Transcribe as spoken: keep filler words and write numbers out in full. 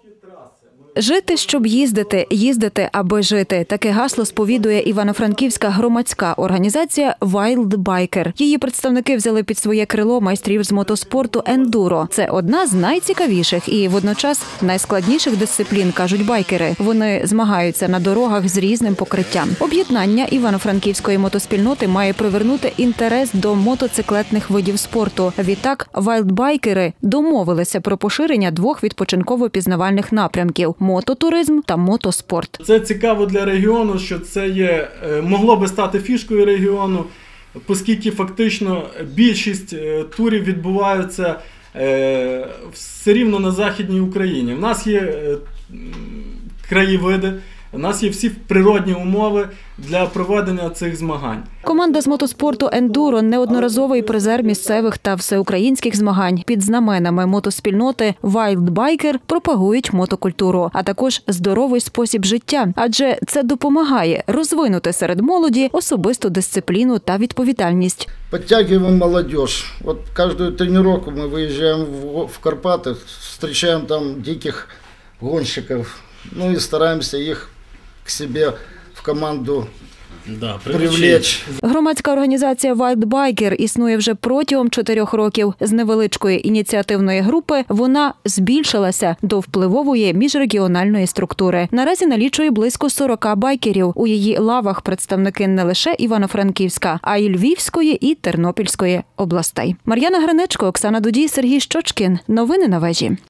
Жити, щоб їздити, їздити, аби жити. Таке гасло сповідує івано-франківська громадська організація Wild Biker. Її представники взяли під своє крило майстрів з мотоспорту ендуро. Це одна з найцікавіших і водночас найскладніших дисциплін, кажуть байкери. Вони змагаються на дорогах з різним покриттям. Об'єднання івано-франківської мотоспільноти має привернути інтерес до мотоциклетних видів спорту. Відтак, вайлдбайкери домовилися про поширення двох відпочинково-пізнавальних напрямків – мототуризм та мотоспорт. Це цікаво для регіону, що це є, могло би стати фішкою регіону, оскільки фактично більшість турів відбуваються все рівно на Західній Україні. У нас є краєвиди, у нас є всі природні умови для проведення цих змагань. Команда з мотоспорту ендуро – неодноразовий призер місцевих та всеукраїнських змагань. Під знаменами мотоспільноти Wild Biker пропагують мотокультуру, а також здоровий спосіб життя. Адже це допомагає розвинути серед молоді особисту дисципліну та відповідальність. Подтягиваем молодежь. Вот каждую тренировку мы выезжаем в, в Карпаты, встречаем там диких гонщиков, ну и стараемся их к себе в команду да, привлечь. Громадська організація Wild Biker існує вже протягом чотирьох років. З невеличкої ініціативної групи вона збільшилася до впливової міжрегіональної структури. Наразі налічує близько сорока байкерів. У її лавах представники не лише Івано-Франківська, а й Львівської і Тернопільської областей. Мар'яна Гринечко, Оксана Дудій, Сергій Щочкін. Новини на вежі.